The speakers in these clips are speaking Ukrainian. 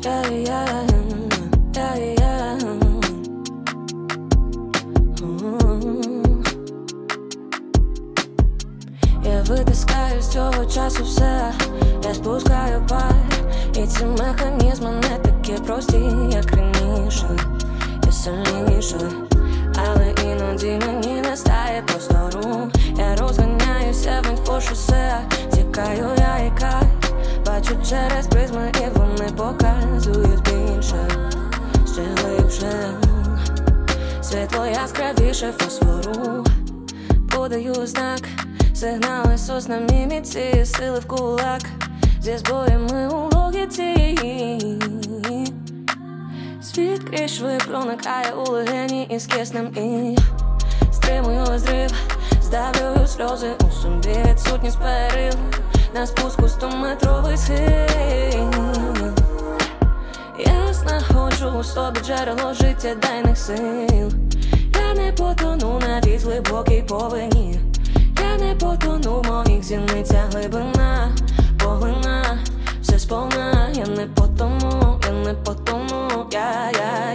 Я витискаю з цього часу все, я спускаю пар, і ці механізми не такі прості, як раніше. Я сильніше, але іноді мені не стає простору. Я розганяюся вниз по шосе, тікаю я і кай, бачу через призми, і вони показують більше, ще глибше. Світло яскравіше фосфору, подаю знак, сигнали соснами міці, сили в кулак, зі збоями у логіці. Світ крізь шви проникає у легені із киснем і стримую зрив, здавлюю сльози у собі, відсутність перил, на спуску 100-метровий схил. Я знаходжу у собі джерело життєдайних сил. Я не потону навіть в глибокій повені, я не потону в моїх зіницях глибина, поглина, все сповна. Я не потону, я не потону, я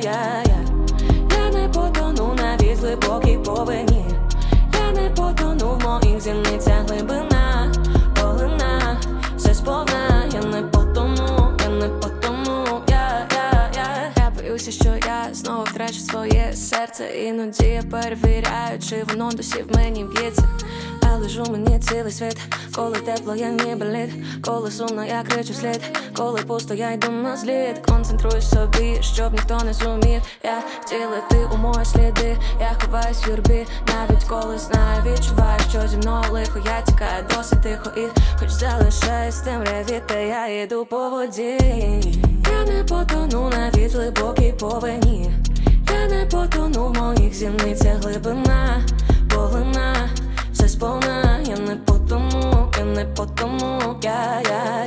не потону навіть в глибокій повені, я не потону в моїх зіницях глибина, поглина, все сповна. Я не потону, я не потону, я боюся, що я знову втрачу своє серце. Іноді я перевіряю, чи воно досі в мені б'ється. Але ж у мені цілий світ, коли тепло, я ніби лід, коли сумно, я кричу слід, коли пусто, я йду на зліт. Концентруюсь собі, щоб ніхто не зумів я втілити у мої сліди. Я ховаюсь в юрбі, навіть коли знаю, відчуваю, що зі мною лихо. Я тікаю досить тихо і хоч залишаюсь в темряві, та я йду по воді. Я не потону навіть в глибокій повені, я не потону в моїх зіницях глибина, поглина, все сповна. Я не потону, я не потону, я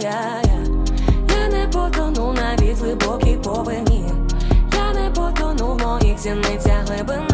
не потону навіть в глибокій повені, я не потону в моїх зіницях глибина.